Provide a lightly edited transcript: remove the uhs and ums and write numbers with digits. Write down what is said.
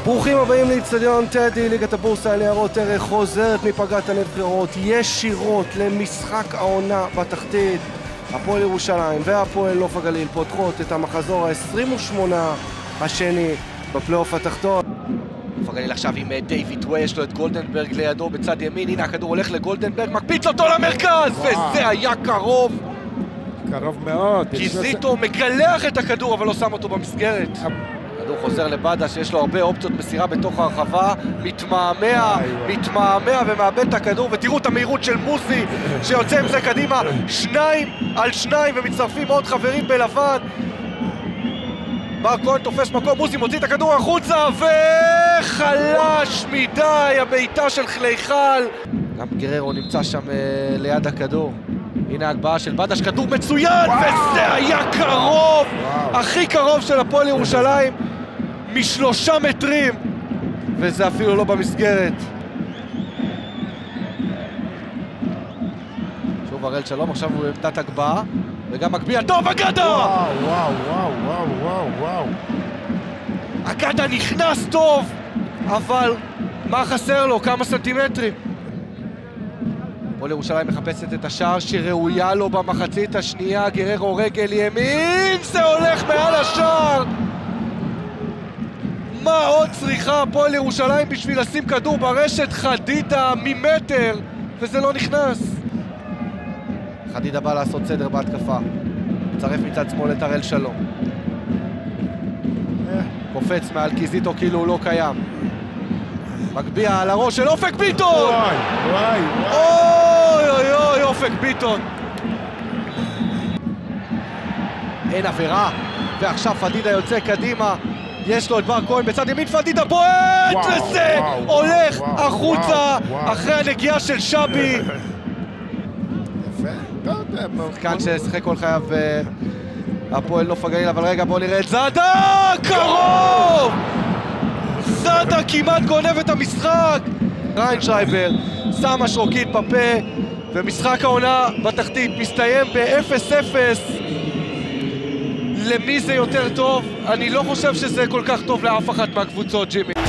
ברוכים הבאים לאצטדיון טדי, ליגת הבורסה לניירות ערך חוזרת מפגרת הנבחרות ישירות למשחק העונה בתחתית. הפועל ירושלים והפועל נוף הגליל פותחות את המחזור ה-28 השני בפלייאוף התחתון. נוף הגליל עכשיו עם דיוויד ווי, יש לו את גולדנברג לידו בצד ימין, הנה הכדור הולך לגולדנברג, מקפיץ אותו למרכז, וזה היה קרוב. קרוב מאוד. קיזיטו מגלח את הכדור אבל לא שם אותו במסגרת. הכדור חוזר לבאדה שיש לו הרבה אופציות מסירה בתוך הרחבה, מתמהמה ומאבד את הכדור, ותראו את המהירות של מוסי שיוצא עם זה קדימה, 2 על 2 ומצטרפים עוד חברים בלבן. בר כהן תופס מקום, מוסי מוציא את הכדור החוצה וחלש מדי הבעיטה של חליחל. גם גררו נמצא שם ליד הכדור. הנה ההגבהה של בדש, כדור מצוין, וזה היה קרוב, הכי קרוב של הפועל ירושלים מ3 מטרים, וזה אפילו לא במסגרת. שוב הראל שלום, עכשיו הוא עמדת הגבהה, וגם מגביה טוב, אגדה! וואו. אגדה נכנס טוב, אבל מה חסר לו? כמה סנטימטרים. הפועל ירושלים מחפשת את השער שראויה לו במחצית השנייה, גררו רגל ימין, זה הולך מעל השער. מה עוד צריכה הפועל ירושלים בשביל לשים כדור ברשת? חדידה ממטר, וזה לא נכנס. חדידה בא לעשות סדר בהתקפה, מצרף מצד שמאל את הראל שלום, קופץ מעל קיזיטו כאילו הוא לא קיים, מגביה על הראש של אופק ביטון. אוי, אופק ביטון. אין עבירה, ועכשיו פדידה יוצא קדימה, יש לו את בר כהן בצד ימין, פדידה בועט, וזה הולך החוצה אחרי הנגיעה של שבי. שחקן ששחק כל חייו הפועל נוף הגליל, אבל רגע בואו נראה את זאדה, קרוב! זאדה כמעט גונב את המשחק. ריינשרייבר שם השרוקית בפה, ומשחק העונה בתחתית מסתיים ב-0-0. למי זה יותר טוב? אני לא חושב שזה כל כך טוב לאף אחת מהקבוצות, ג'ימי.